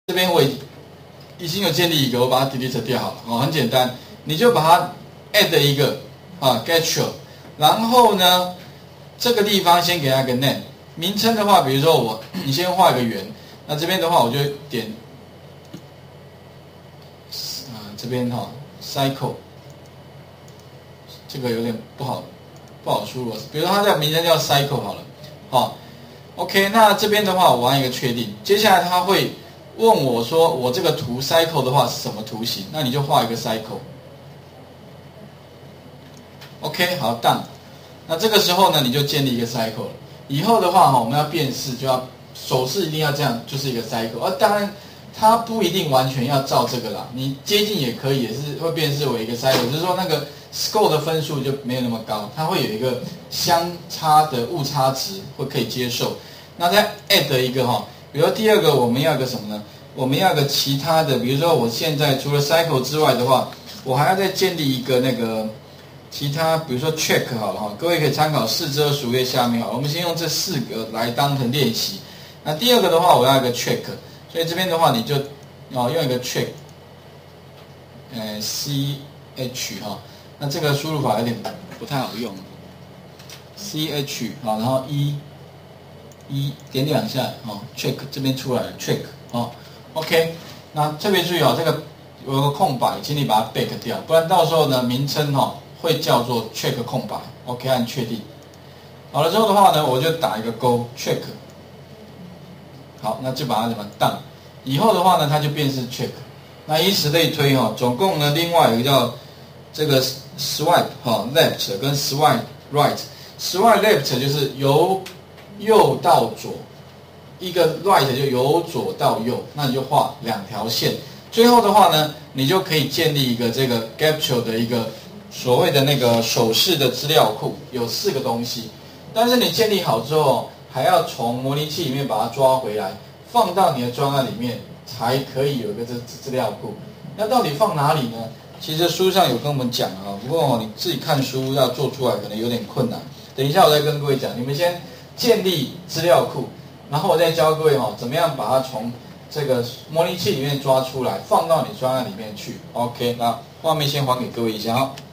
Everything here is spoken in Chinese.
这边我已经有建立一个，我把它 delete 掉好了，哦，很简单，你就把它 add 一个getRow，然后呢，这个地方先给它一个 name， 名称的话，比如说你先画一个圆，那这边的话我就点这边cycle， 这个有点不好输入，比如说它的名称叫 cycle 好了，好 ，OK， 那这边的话我按一个确定，接下来它会问我说我这个图 cycle 的话是什么图形，那你就画一个 cycle。OK， 好 done。那这个时候呢，你就建立一个 cycle 了。以后的话我们要辨识就要手势一定要这样，就是一个 cycle。当然它不一定完全要照这个啦，你接近也可以，也是会辨识为一个 cycle， 就是说那个 score 的分数就没有那么高，它会有一个相差的误差值会可以接受。那再 add 一个比如说第二个我们要个什么呢？我们要个其他的，比如说我现在除了 cycle 之外的话，我还要再建立一个那个其他，比如说 check 好了各位可以参考4之2鼠页下面好了，我们先用这4个来当成练习。那第二个的话，我要一个 check， 所以这边的话你就用一个 check， ch 那这个输入法有点不太好用 ，ch 然后点2下check 这边出来了 check OK， 那特别注意这个有个空白，请你把它 back 掉，不然到时候呢名称会叫做 check 空白 OK， 按确定。好了之后的话呢，我就打一个勾 check， 好，那就把它怎么 done， 以后的话呢它就变是 check， 那以此类推总共呢另外有一个叫这个 swipe left 跟 swipe right，swipe left 就是由右到左，一个 right 就由左到右，那你就画2条线。最后的话呢，你就可以建立一个这个 getRow 的一个所谓的那个手势的资料库，有4个东西。但是你建立好之后，还要从模拟器里面把它抓回来，放到你的专案里面，才可以有一个资料库。那到底放哪里呢？其实书上有跟我们讲不过你自己看书要做出来可能有点困难。等一下我再跟各位讲，你们先建立资料库，然后我再教各位怎么样把它从这个模拟器里面抓出来，放到你专案里面去。OK， 那画面先还给各位一下